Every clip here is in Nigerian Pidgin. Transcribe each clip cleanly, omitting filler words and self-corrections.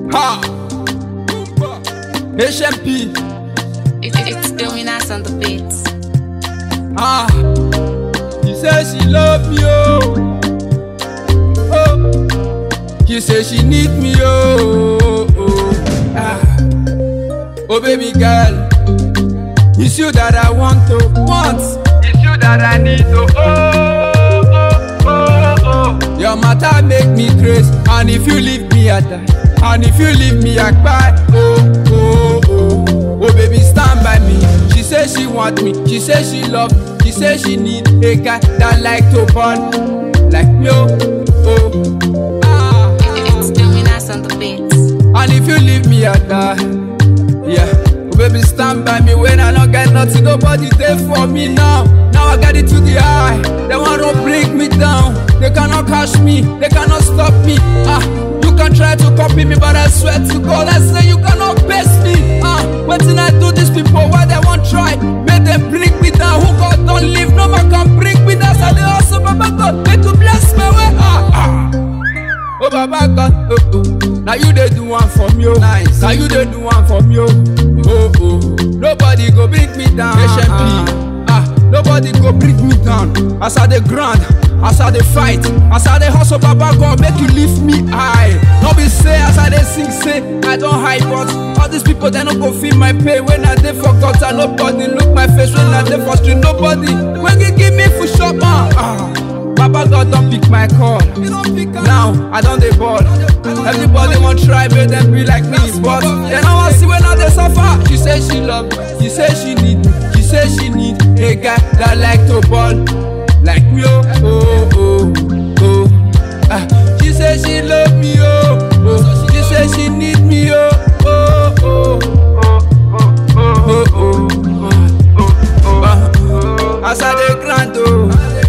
Ha! HMP. It's Dominas on the beats. Ah! She says she love me, oh. Oh. She says she need me, oh. Oh. Ah. Oh baby girl, it's you that I want to want. It's you that I need to oh. Your matter make me crazy, and if you leave me I die, and if you leave me I cry. Oh baby stand by me. She says she want me, she says she love me, she says she need a guy that like to burn like me, oh. Ah. It's Dominas on the beats. And if you leave me I die. Yeah, oh baby stand by me when I don't get nothing, nobody there for me now. Now I got it to the eye, they want to break me down. They cannot catch me, they cannot stop me. You can try to copy me, but I swear to God, I say you cannot best me. What did I do these people, why they won't try? Make them break me down, who God don't leave, no man can break me down. So they also, Baba God, make to bless my way. Oh Baba God, oh. Now you they do one for me, oh. Nice. Now you they do one for me, oh. Nobody go bring me down. HMP. Nobody go bring me down. As I the grind, as I the fight, as I the hustle, Baba God make you lift me high. No be say as I the sing, say I don't hide, but all these people they don't go feel my pain when I dey forgot. And nobody look my face when I dey for street. Nobody when you give me for shop, Baba God don't pick my call. Now I don't dey ball. Everybody want try, make them be like me, but they don't want see when I dey suffer. She say she love me, she say she need me, she say she need a guy that like to ball like me, oh. She say she love me, oh. She say she need me, oh. As I dey grind, oh.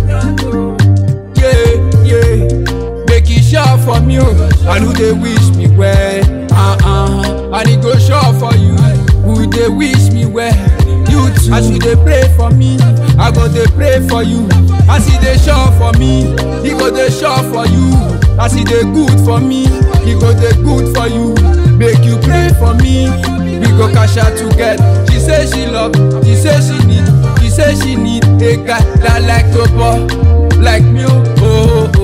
Make it sure for me, and who they wish me well, and it go sure for you, who they wish me well. You too, as you they pray for me, I go they pray for you. As he they sure for me, he go they sure for you. As he they good for me, he go they good for you. Make you pray for me, we go cash out together. She say she love, she say she need a guy that like to ball like me, oh.